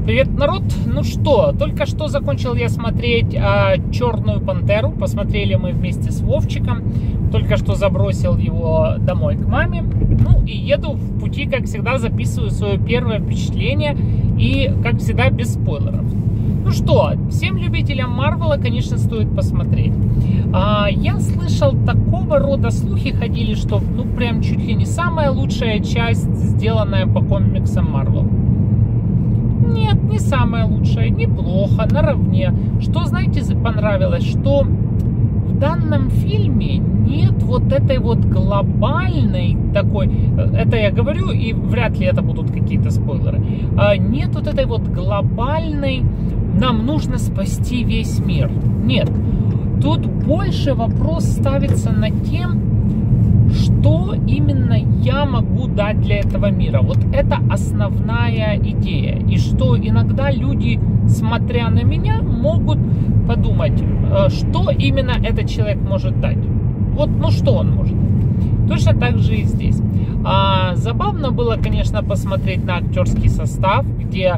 Привет, народ! Ну что, только что закончил я смотреть «Черную пантеру». Посмотрели мы вместе с Вовчиком. Только что забросил его домой к маме. Ну и еду в пути, как всегда, записываю свое первое впечатление. И, как всегда, без спойлеров. Ну что, всем любителям Марвела, конечно, стоит посмотреть. Я слышал, такого рода слухи ходили, что ну прям чуть ли не самая лучшая часть, сделанная по комиксам Марвел. Нет, не самая лучшая, неплохо, наравне. Что, знаете, понравилось? Что в данном фильме нет вот этой вот глобальной такой, это я говорю, и вряд ли это будут какие-то спойлеры, нет вот этой вот глобальной, нам нужно спасти весь мир. Нет, тут больше вопрос ставится над тем, что именно я могу дать для этого мира. Вот это основная идея. И что иногда люди, смотря на меня, могут подумать, что именно этот человек может дать. Вот, ну что он может. Точно так же и здесь. Забавно было, конечно, посмотреть на актерский состав, где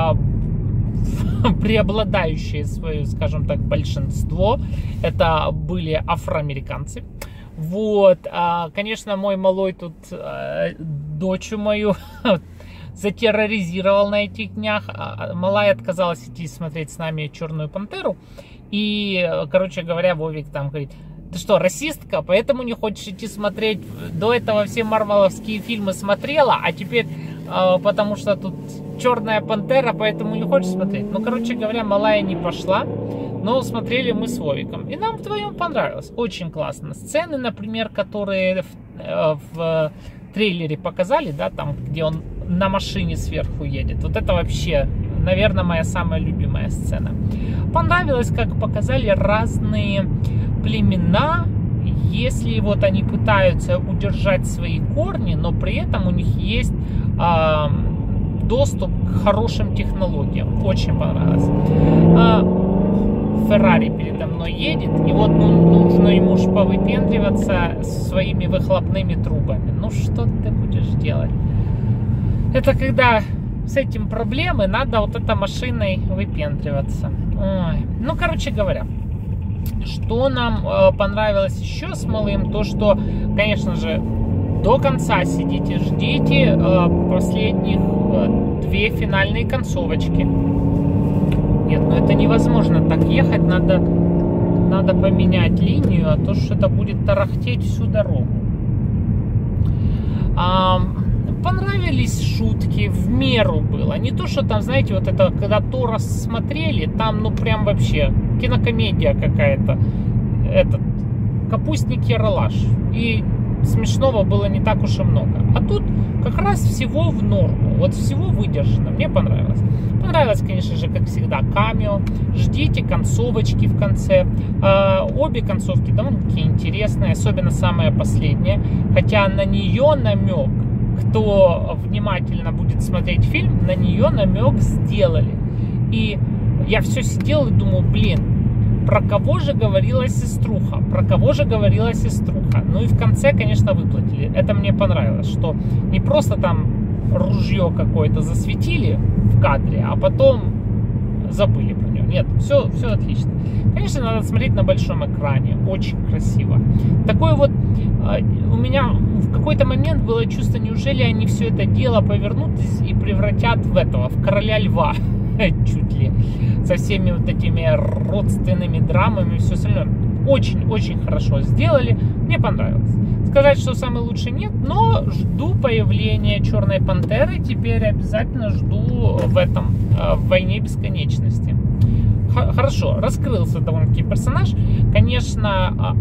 преобладающее свое, скажем так, большинство это были афроамериканцы. Вот, конечно, мой малой тут дочь мою затерроризировал на этих днях. Малая отказалась идти смотреть с нами «Черную пантеру». И, короче говоря, Вовик там говорит: ты что, расистка, поэтому не хочешь идти смотреть? До этого все марвеловские фильмы смотрела, а теперь, потому что тут «Черная пантера», поэтому не хочешь смотреть? Ну, короче говоря, малая не пошла. Но смотрели мы с Вовиком. И нам вдвоем понравилось. Очень классно. Сцены, например, которые в трейлере показали, да, там, где он на машине сверху едет. Вот это вообще, наверное, моя самая любимая сцена. Понравилось, как показали разные племена. Если вот они пытаются удержать свои корни, но при этом у них есть доступ к хорошим технологиям. Очень понравилось. Феррари передо мной едет, и вот нужно ему повыпендриваться своими выхлопными трубами. Ну что ты будешь делать? Это когда с этим проблемы, надо вот этой машиной выпендриваться. Ой. Ну, короче говоря, что нам понравилось еще с малым, то что, конечно же, до конца сидите, ждите последних две финальные концовочки. Нет, ну это невозможно так ехать, надо поменять линию, а то что это будет тарахтеть всю дорогу. Понравились шутки, в меру было. Не то, что там, знаете, вот это, когда Тора смотрели, там, ну прям вообще кинокомедия какая-то. Этот, капустник Ералаш. И смешного было не так уж и много. А тут как раз всего в норму. Вот всего выдержано. Мне понравилось. Понравилось, конечно же, как всегда, камео. Ждите концовочки в конце. Обе концовки довольно-таки интересные. Особенно самая последняя. Хотя на нее намек, кто внимательно будет смотреть фильм, на нее намек сделали. И я все сидел и думал, блин, про кого же говорила сеструха? Про кого же говорила сеструха? Ну и в конце, конечно, выплатили. Это мне понравилось, что не просто там ружье какое-то засветили в кадре, а потом забыли про него. Нет, все отлично. Конечно, надо смотреть на большом экране. Очень красиво. Такое вот у меня в какой-то момент было чувство, неужели они все это дело повернут и превратят в Короля Льва. Чуть ли. Со всеми вот этими родственными драмами и все остальное. Очень-очень хорошо сделали. Мне понравилось. Сказать, что самый лучший, нет, но жду появления «Черной пантеры». Теперь обязательно жду в «Войне бесконечности». Хорошо, раскрылся довольно-таки персонаж. Конечно,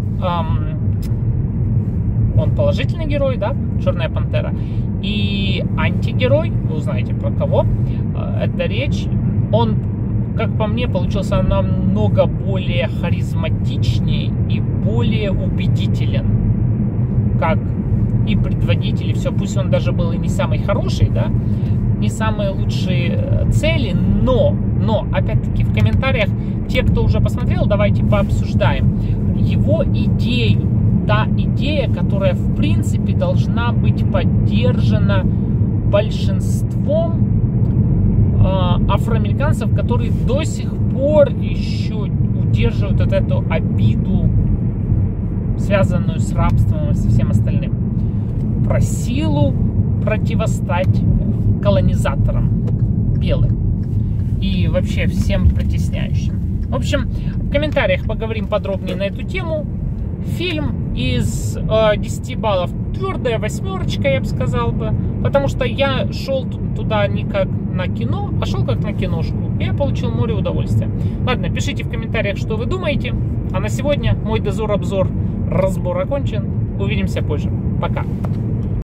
он положительный герой, да, «Черная пантера». И антигерой, вы узнаете про кого это речь. Он, как по мне, получился намного более харизматичнее и более убедителен. Как и предводитель, и все. Пусть он даже был и не самый хороший, да, не самые лучшие цели, но опять-таки в комментариях, те, кто уже посмотрел, давайте пообсуждаем его идею. Та идея, которая в принципе должна быть поддержана большинством афроамериканцев, которые до сих пор еще удерживают вот эту обиду, связанную с рабством и со всем остальным. Про силу противостать колонизаторам белым и вообще всем притесняющим. В общем, в комментариях поговорим подробнее на эту тему. Фильм из 10 баллов твердая 8, я бы сказал бы, потому что я шел туда не как на кино, а шел как на киношку, и я получил море удовольствия. Ладно, пишите в комментариях, что вы думаете, а на сегодня мой дозор-обзор разбор окончен. Увидимся позже. Пока.